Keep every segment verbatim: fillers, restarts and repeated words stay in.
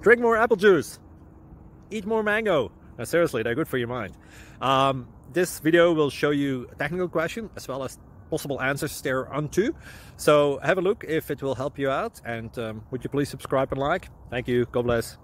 drink more apple juice, eat more mango. Now, seriously, they're good for your mind. Um, this video will show you a technical question as well as possible answers thereunto. So have a look if it will help you out, and um, would you please subscribe and like? Thank you. God bless.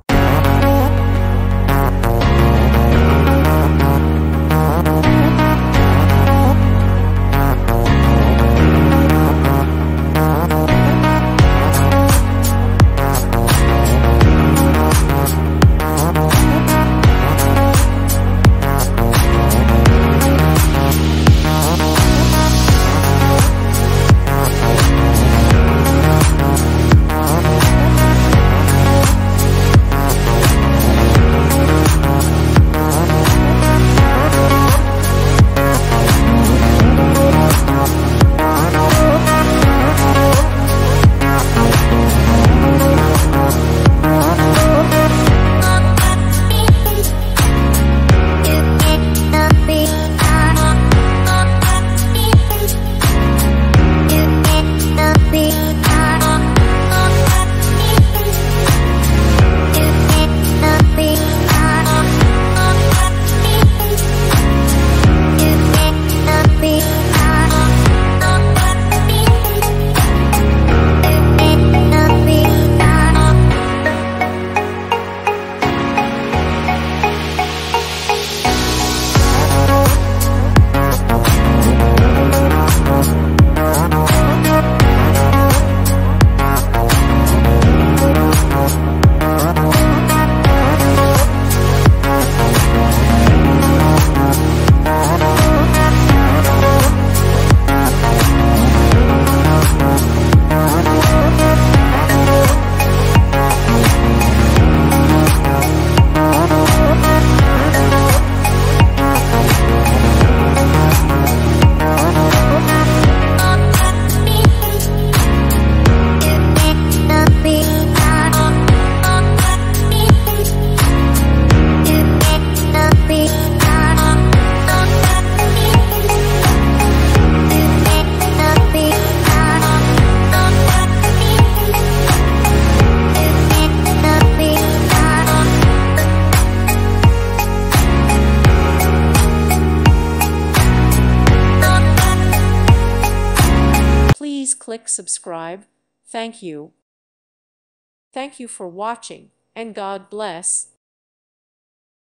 Please click subscribe. Thank you. Thank you for watching, and God bless.